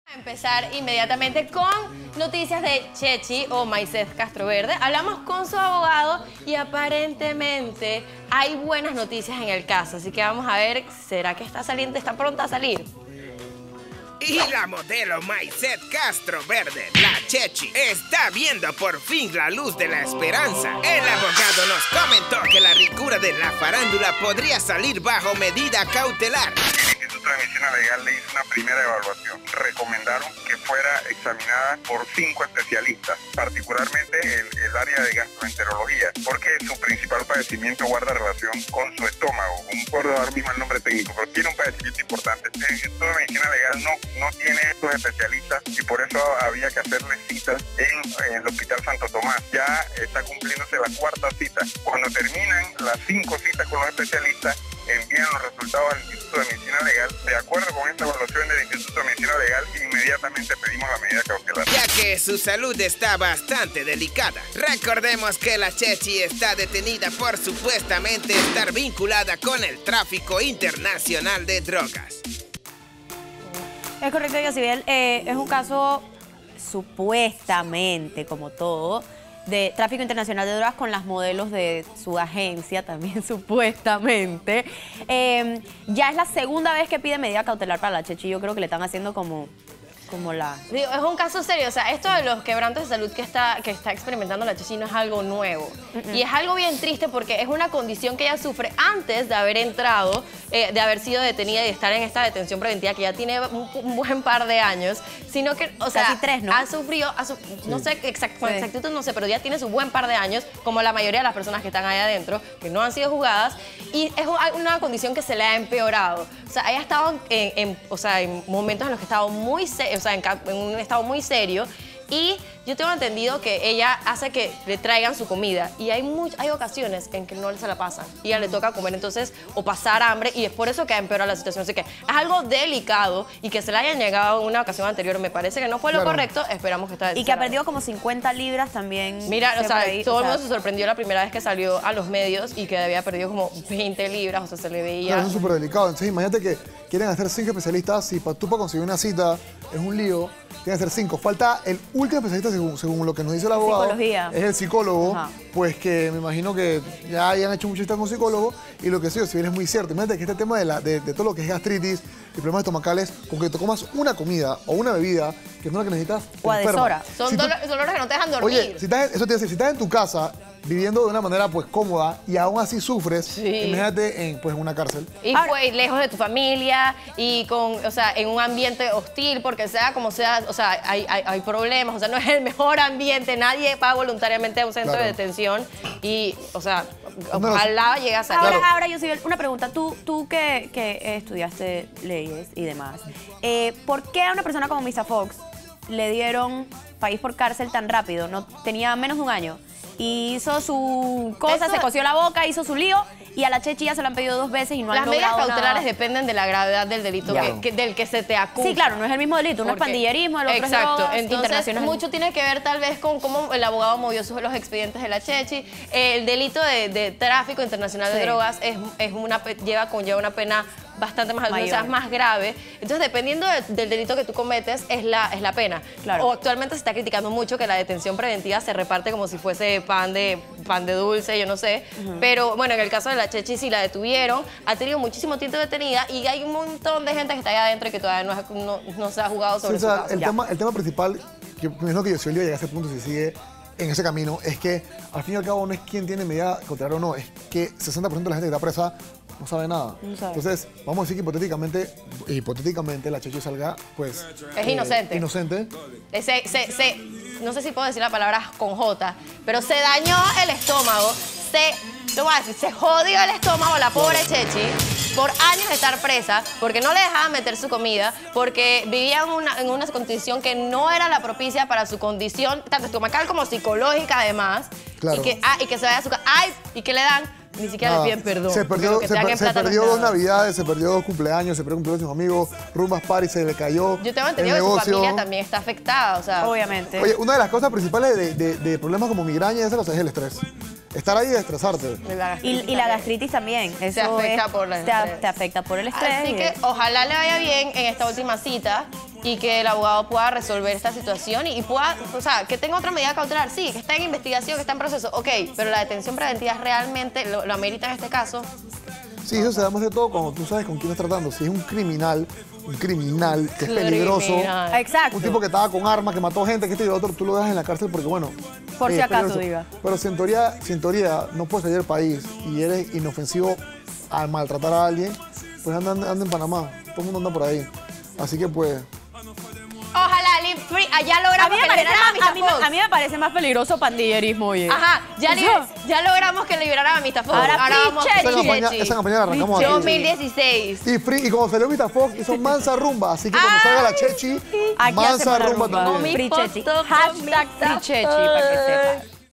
Empezar inmediatamente con noticias de Chechi o Mayset Castroverde. Hablamos con su abogado y aparentemente hay buenas noticias en el caso. Así que vamos a ver, ¿será que está saliendo, está pronta a salir? Y la modelo Mayset Castroverde, la Chechi, está viendo por fin la luz de la esperanza. El abogado nos comentó que la ricura de la farándula podría salir bajo medida cautelar. El Instituto de Medicina Legal le hizo una primera evaluación. Recomendaron que fuera examinada por 5 especialistas, particularmente el área de gastroenterología, porque su principal padecimiento guarda relación con su estómago. No puedo dar mismo el nombre técnico, pero tiene un padecimiento importante. El Instituto de Medicina Legal no tiene estos especialistas y por eso había que hacerle citas en el Hospital Santo Tomás. Ya está cumpliéndose la 4ª cita. Cuando terminan las 5 citas con los especialistas, envían los resultados al Instituto de Medicina Legal. De acuerdo con esta evaluación del Instituto de Medicina Legal, inmediatamente pedimos la medida cautelar. Ya que su salud está bastante delicada. Recordemos que la Chechi está detenida por supuestamente estar vinculada con el tráfico internacional de drogas. Es correcto, Yosibel. Es un caso supuestamente, como todo, de tráfico internacional de drogas con las modelos de su agencia, también supuestamente. Ya es la segunda vez que pide medida cautelar para la Chechi. Yo creo que le están haciendo como la... Digo, es un caso serio, o sea, esto de los quebrantos de salud que está experimentando la Chechi no es algo nuevo. Y es algo bien triste porque es una condición que ella sufre antes de haber entrado, de haber sido detenida y de estar en esta detención preventiva que ya tiene un buen par de años, sino que, o sea, casi 3, ¿no? Ha sufrido, no sé con exactitud, no sé, pero ya tiene su buen par de años, como la mayoría de las personas que están ahí adentro, que no han sido juzgadas, y es una condición que se le ha empeorado. O sea, ella ha estado en momentos en los que ha estado muy en un estado muy serio, y yo tengo entendido que ella hace que le traigan su comida y hay ocasiones en que no se la pasan y a ella le toca comer entonces o pasar hambre, y es por eso que ha empeorado la situación. Así que es algo delicado, y que se le hayan llegado en una ocasión anterior me parece que no fue lo correcto. Esperamos que esta vez y que ha perdido como 50 libras también. Mira, o sea, todo el mundo se sorprendió la primera vez que salió a los medios y que había perdido como 20 libras, o sea, se le veía... Claro, eso es súper delicado. Entonces imagínate que quieren hacer 5 especialistas y tú para conseguir una cita es un lío. Tienen que ser 5. Falta el último especialista, según lo que nos dice el abogado. Psicología. Es el psicólogo. Ajá. Pues que me imagino que ya han hecho mucho con psicólogo. Y lo que sí, si bien es muy cierto. Imagínate que este tema de todo lo que es gastritis y problemas estomacales, con que te comas una comida o una bebida, que no es la que necesitas, o a deshora. Son dolores que no te dejan dormir. Oye, eso te iba a decir, si estás en tu casa viviendo de una manera pues cómoda y aún así sufres, imagínate en una cárcel. Y pues lejos de tu familia y en un ambiente hostil, porque sea como sea, o sea, hay problemas, o sea, no es el mejor ambiente, nadie va voluntariamente a un centro de detención y, o sea, ojalá llegue a salir. Ahora, Yosibel, una pregunta, tú que estudiaste leyes y demás, ¿por qué a una persona como Misa Fox le dieron país por cárcel tan rápido? No tenía menos de un año. Y hizo su cosa, se cosió la boca, hizo su lío, y a la Chechi ya se lo han pedido 2 veces y no han logrado nada. Las medidas cautelares dependen de la gravedad del delito del que se te acusa. Sí, claro, no es el mismo delito, uno es pandillerismo, el otro es drogas. Entonces, mucho tiene que ver tal vez con cómo el abogado movió los expedientes de la Chechi. El delito de tráfico internacional de drogas conlleva una pena bastante más alta, o sea, es más grave. Entonces, dependiendo del delito que tú cometes, es la pena. Claro. O actualmente se está criticando mucho que la detención preventiva se reparte como si fuese pan de dulce, yo no sé. Pero, bueno, en el caso de la Chechi sí la detuvieron, ha tenido muchísimo tiempo detenida y hay un montón de gente que está allá adentro y que todavía no se ha jugado sobre su caso. El tema principal, que me imagino que Yosibel iba a llegar a ese punto si sigue en ese camino, es que al fin y al cabo no es quién tiene medida cautelar o no, es que 60% de la gente que está presa no sabe nada. No sabe. Entonces, vamos a decir que hipotéticamente la Chechi salga, pues... Es inocente. Inocente. No sé si puedo decir la palabra con J, pero se dañó el estómago, se jodió el estómago la pobre Chechi por años de estar presa, porque no le dejaban meter su comida, porque vivía en una condición que no era la propicia para su condición, tanto estomacal como psicológica además. Claro. Y que se vaya a su casa. ¡Ay! ¿Y qué le dan? Ni siquiera le piden perdón. Se perdió 2 navidades, se perdió 2 cumpleaños, se perdió cumpleaños de sus amigos, rumbas party, se le cayó. Yo tengo entendido que su familia también está afectada, o sea. Obviamente. Oye, una de las cosas principales de problemas como migraña y esas cosas es el estrés. Estar ahí y estresarte. Y la gastritis también. Eso te afecta por el estrés. Así que ojalá le vaya bien en esta última cita y que el abogado pueda resolver esta situación y pueda, o sea, que tenga otra medida cautelar. Sí, que está en investigación, que está en proceso, ok, pero la detención preventiva realmente lo amerita en este caso. Sí, eso se da más de todo cuando tú sabes con quién estás tratando. Si es un criminal que es peligroso, Exacto. un tipo que estaba con armas, que mató gente, que esto y lo otro, tú lo dejas en la cárcel porque, bueno... Por si es acaso, peligroso. diga. Pero si en teoría no puedes salir del país y eres inofensivo al maltratar a alguien, pues anda en Panamá. Todo el mundo anda por ahí. Así que, pues... Ojalá, Live Free, allá logramos que liberaran a Mr. Fox. A mí me parece más peligroso pandillerismo, oye. Ajá, ya logramos que liberaran a Mr. Fox. Ahora vamos Esa campaña la arrancamos aquí. 2016. Y cuando salió Mr. Fox hizo mansa rumba, así que cuando salga la Chechi, Aquí mansa hacemos la rumba rumba. también. Free Chechi. Foto con Hashtag Mr. Free Chechi, para que sepas.